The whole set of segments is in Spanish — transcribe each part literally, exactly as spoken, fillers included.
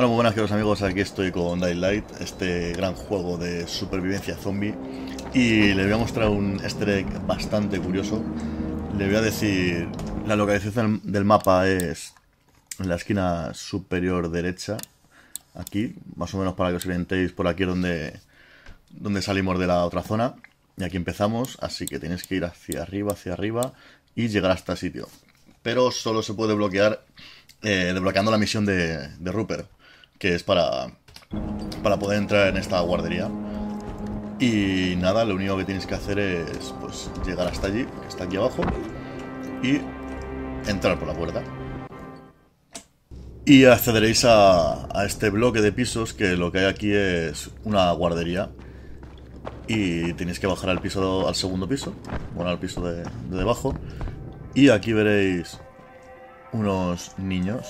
Bueno, muy buenas queridos amigos, aquí estoy con Dying Light, este gran juego de supervivencia zombie. Y les voy a mostrar un easter egg bastante curioso. Le voy a decir, la localización del mapa es en la esquina superior derecha. Aquí, más o menos para que os orientéis, por aquí es donde, donde salimos de la otra zona. Y aquí empezamos, así que tenéis que ir hacia arriba, hacia arriba y llegar hasta el sitio. Pero solo se puede bloquear eh, desbloqueando la misión de, de Rupert, que es para, para poder entrar en esta guardería. Y nada, lo único que tienes que hacer es pues llegar hasta allí, que está aquí abajo, y entrar por la puerta. Y accederéis a, a este bloque de pisos, que lo que hay aquí es una guardería. Y tenéis que bajar al piso, al segundo piso, bueno, al piso de, de debajo. Y aquí veréis unos niños.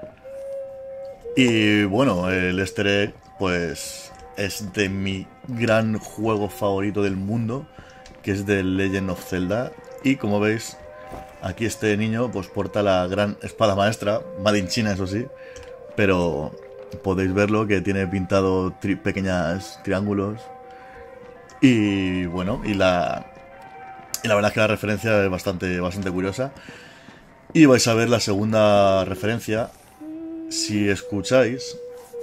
Y bueno, el easter egg, pues, es de mi gran juego favorito del mundo, que es The Legend of Zelda. Y como veis, aquí este niño pues porta la gran espada maestra, made in China, eso sí, pero podéis verlo que tiene pintado tri pequeños triángulos. Y bueno, y la, y la verdad es que la referencia es bastante, bastante curiosa. Y vais a ver la segunda referencia si escucháis.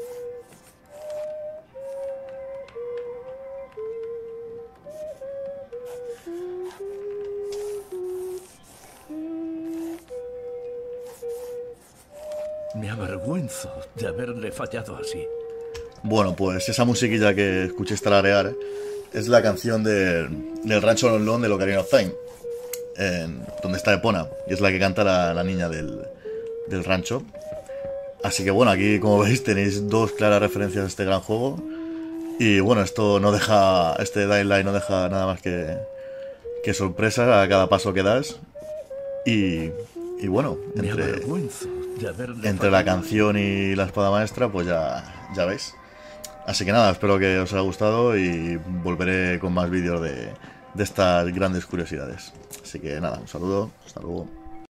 Me avergüenzo de haberle fallado así. Bueno, pues esa musiquilla que escuchéis tararear es la canción de, del Rancho Lon de Ocarina of Time, en, donde está Epona, y es la que canta la, la niña del, del rancho. Así que bueno, aquí como veis tenéis dos claras referencias a este gran juego. Y bueno, esto no deja, este Dying Light no deja nada más que, que sorpresas a cada paso que das. Y, y bueno, entre, entre la canción y la espada maestra, pues ya, ya veis. Así que nada, espero que os haya gustado y volveré con más vídeos de, de estas grandes curiosidades. Así que nada, un saludo, hasta luego.